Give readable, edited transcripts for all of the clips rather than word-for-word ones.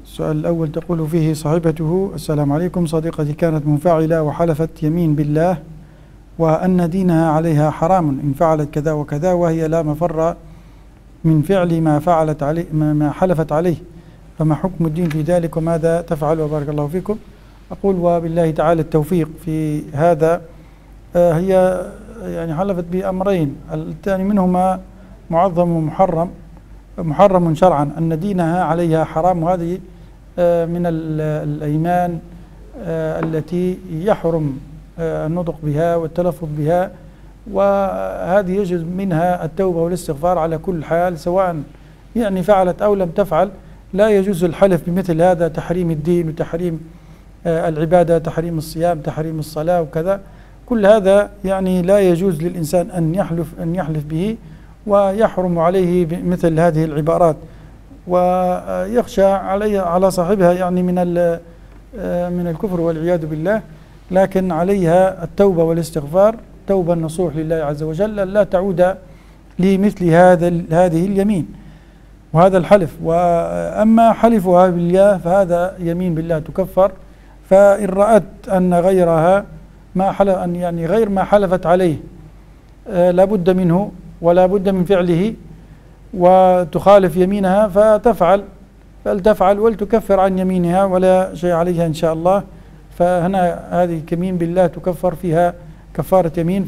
السؤال الأول تقول فيه صاحبته: السلام عليكم، صديقتي كانت منفعلة وحلفت يمين بالله وأن دينها عليها حرام إن فعلت كذا وكذا، وهي لا مفر من فعل ما فعلت عليه ما حلفت عليه، فما حكم الدين في ذلك وماذا تفعل؟ وبارك الله فيكم. أقول وبالله تعالى التوفيق في هذا. هي يعني حلفت بأمرين، الثاني منهما معظم محرم شرعا، أن دينها عليها حرام، وهذه من الأيمان التي يحرم النطق بها والتلفظ بها، وهذه يجوز منها التوبة والاستغفار على كل حال، سواء يعني فعلت أو لم تفعل. لا يجوز الحلف بمثل هذا، تحريم الدين وتحريم العبادة، تحريم الصيام، تحريم الصلاة وكذا، كل هذا يعني لا يجوز للإنسان أن يحلف به، ويحرم عليه مثل هذه العبارات، ويخشى على صاحبها يعني من الكفر والعياذ بالله. لكن عليها التوبة والاستغفار، توبة النصوح لله عز وجل، لا تعود لمثل هذه اليمين وهذا الحلف. وأما حلفها بالله فهذا يمين بالله تكفر، فإن رأت أن غيرها غير ما حلفت عليه لا بد منه ولا بد من فعله وتخالف يمينها فلتفعل ولتكفر عن يمينها ولا شيء عليها إن شاء الله. فهنا هذه يمين بالله تكفر فيها كفارة يمين،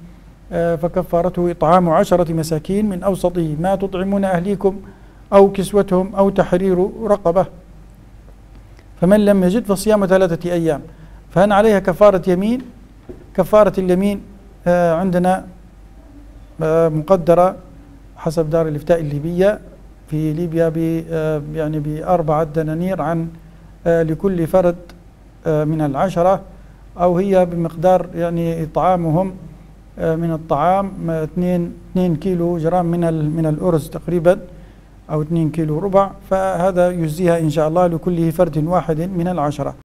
فكفارته إطعام 10 مساكين من أوسط ما تطعمون أهليكم أو كسوتهم أو تحرير رقبة، فمن لم يجد فصيام 3 أيام. فهنا عليها كفارة يمين. كفارة اليمين عندنا مقدرة حسب دار الإفتاء الليبية في ليبيا يعني ب4 دنانير عن لكل فرد من 10، أو هي بمقدار يعني إطعامهم من الطعام 2 كيلو جرام من الأرز تقريبا، أو 2 كيلو ربع، فهذا يجزيها إن شاء الله لكل فرد واحد من 10.